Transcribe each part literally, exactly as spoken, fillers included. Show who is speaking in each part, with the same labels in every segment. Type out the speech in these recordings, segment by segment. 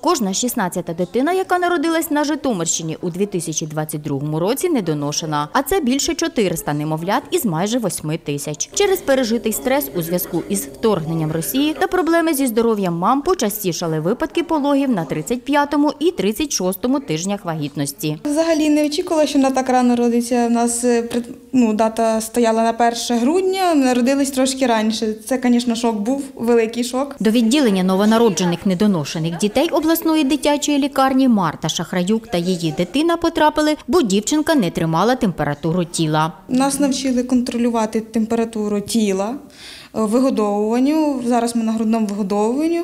Speaker 1: Кожна шістнадцята дитина, яка народилась на Житомирщині у дві тисячі двадцять другому році, недоношена. А це більше чотириста немовлят із майже восьми тисяч. Через пережитий стрес у зв'язку із вторгненням Росії та проблеми зі здоров'ям мам почастішали випадки пологів на тридцять п'ятому і тридцять шостому тижнях вагітності.
Speaker 2: Взагалі не очікувала, що вона так рано родиться. У нас ну, дата стояла на перше грудня, народились трошки раніше. Це, звісно, шок був, великий шок.
Speaker 1: До відділення новонароджених недоношених дітей обласної дитячої лікарні Марта Шахраюк та її дитина потрапили, бо дівчинка не тримала температуру тіла.
Speaker 2: Нас навчили контролювати температуру тіла, вигодовуванню. Зараз ми на грудному вигодовуванню.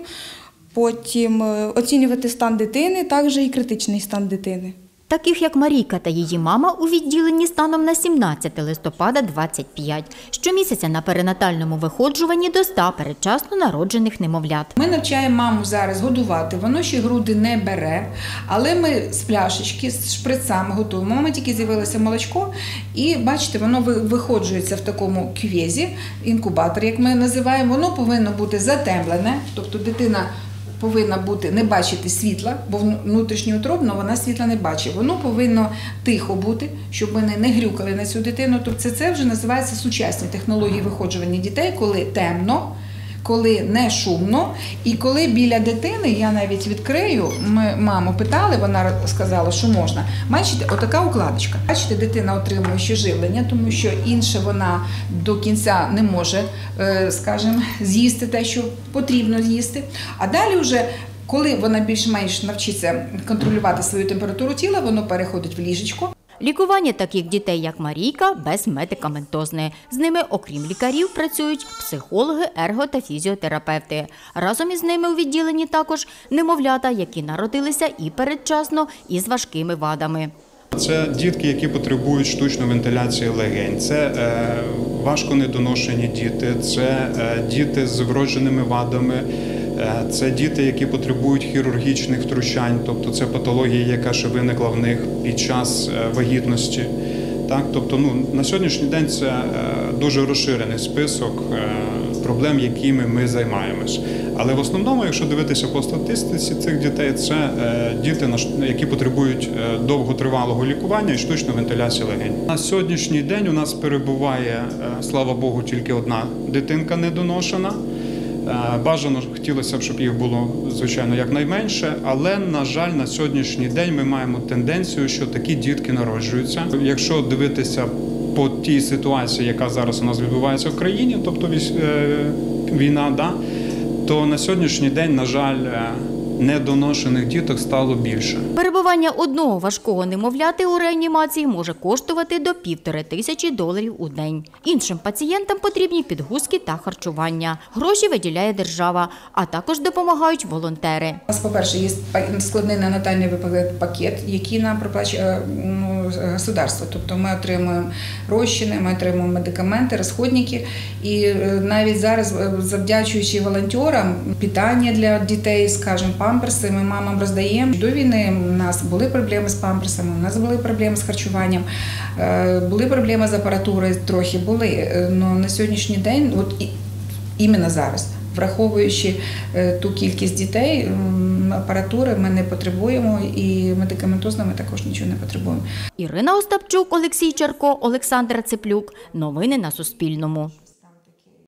Speaker 2: Потім оцінювати стан дитини, також і критичний стан дитини.
Speaker 1: Таких, як Марійка та її мама, у відділенні станом на сімнадцяте листопада двадцять п'ять. Щомісяця на перинатальному виходжуванні до ста передчасно народжених немовлят.
Speaker 3: Ми навчаємо маму зараз годувати, воно ще груди не бере, але ми з пляшечки, з шприцами готуємо. Мама тільки з'явилося молочко і, бачите, воно виходжується в такому кювезі, інкубатор, як ми називаємо, воно повинно бути затемлене, тобто дитина повинна бути, не бачити світла, бо внутрішньоутробно вона світла не бачить. Воно повинно тихо бути, щоб вони не грюкали на цю дитину. Тобто це, це вже називається сучасні технології виходжування дітей, коли темно, коли не шумно і коли біля дитини, я навіть відкрию, ми маму питали, вона сказала, що можна. Бачите, отака укладочка. Бачите, дитина отримує ще живлення, тому що інше вона до кінця не може, скажімо, з'їсти те, що потрібно з'їсти. А далі вже, коли вона більш-менш навчиться контролювати свою температуру тіла, воно переходить в ліжечко.
Speaker 1: Лікування таких дітей, як Марійка, безмедикаментозне. З ними, окрім лікарів, працюють психологи, ерго- та фізіотерапевти. Разом із ними у відділенні також немовлята, які народилися і передчасно, і з важкими вадами.
Speaker 4: Це дітки, які потребують штучної вентиляції легень, це е, важко недоношені діти, це е, діти з вродженими вадами, е, це діти, які потребують хірургічних втручань, тобто це патологія, яка ще виникла в них під час е, вагітності. Так, тобто, ну, на сьогоднішній день це е, дуже розширений список е, проблем, якими ми займаємось. Але в основному, якщо дивитися по статистиці цих дітей, це е, діти, які потребують е, довготривалого лікування і штучної вентиляції легень. На сьогоднішній день у нас перебуває, е, слава Богу, тільки одна дитинка недоношена. Е, бажано хотілося б, щоб їх було, звичайно, якнайменше, але, на жаль, на сьогоднішній день ми маємо тенденцію, що такі дітки народжуються. Якщо дивитися по тій ситуації, яка зараз у нас відбувається в країні, тобто війна, да, то на сьогоднішній день, на жаль, недоношених діток стало більше.
Speaker 1: Перебування одного важкого немовляти у реанімації може коштувати до півтори тисячі доларів у день. Іншим пацієнтам потрібні підгузки та харчування. Гроші виділяє держава, а також допомагають волонтери.
Speaker 3: У нас, по-перше, є складний неонатальний пакет, який нам проплачує государство. Тобто ми отримуємо розчини, ми отримуємо медикаменти, розходники. І навіть зараз, завдячуючи волонтерам, питання для дітей, скажімо, памперси ми мамам роздаємо. До війни у нас були проблеми з памперсами, у нас були проблеми з харчуванням, були проблеми з апаратурою, трохи були. Але на сьогоднішній день, от і, іменно зараз, враховуючи ту кількість дітей, апаратури ми не потребуємо і медикаментозно ми також нічого не потребуємо.
Speaker 1: Ірина Остапчук, Олексій Чарко, Олександра Цеплюк. Новини на Суспільному.